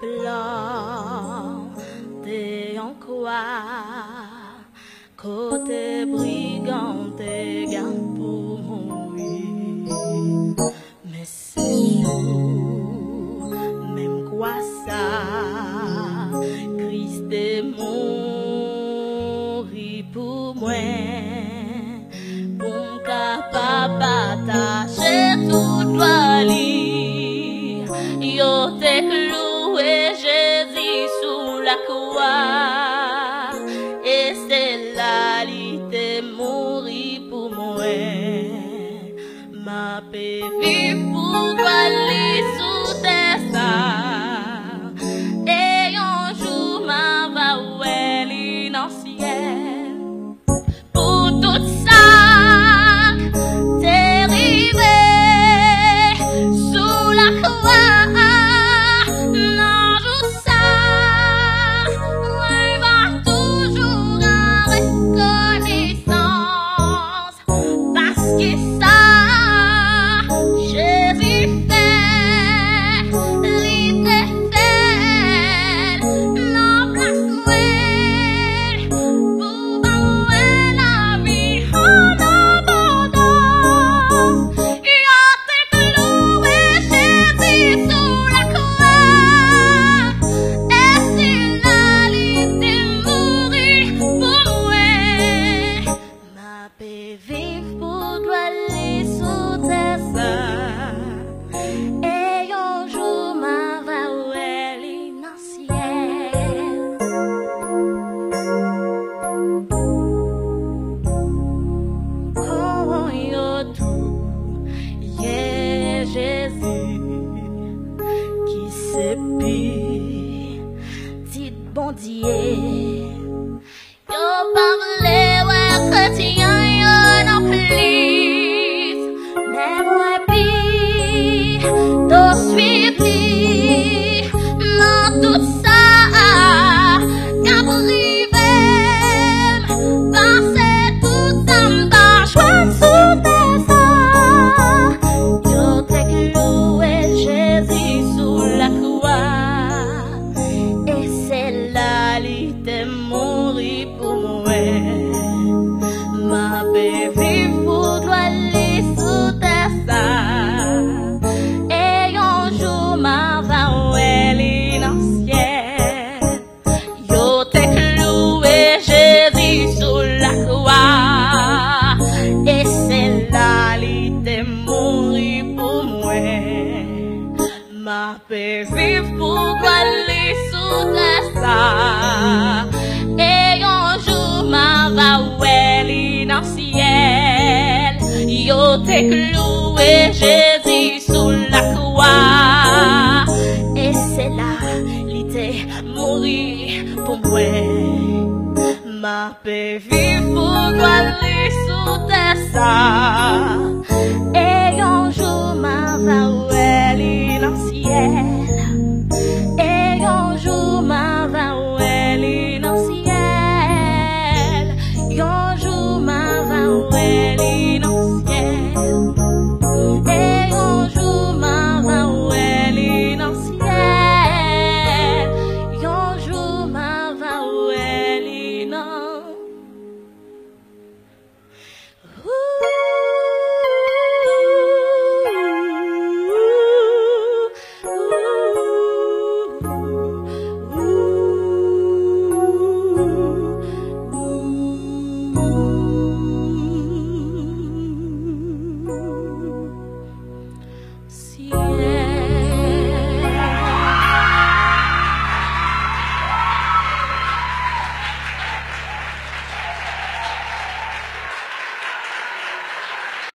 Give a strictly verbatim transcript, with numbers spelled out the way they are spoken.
planté en quoi, côté brigand et garde pour mourir. Mais c'est chaud, même quoi ça, Christ est mort pour moi, pour capable attacher tout doigt li, yo te cloué Jésus sous la croix, et c'est là li te mouri pour moi, ma paix vive pour toi li sous tes seins, et un jour ma va oué li dans ciel, pour tout ça t'es arrivé sous la croix. Vive pour toi les sous tes seins, et un jour ma va oué dans ciel. Oh yo tout, yeah Jésus, qui c'est petit bon Dieu, yo parle ouais chrétien. Tout ça, qu'à priver, passer tout en bas, joindre sous tes seins. Yo te cloué Jésus sous la croix, et c'est là li te mouri pour moi. Ma paix vive pour toi li sous tes seins, et un jour ma va oué. Ma paix vive pour toi les sous tes seins, et un jour ma va oué dans ciel. Yo te cloué Jésus sous la croix, et c'est là li te mouri pour moi. Ma paix vive pour toi les sous tes seins.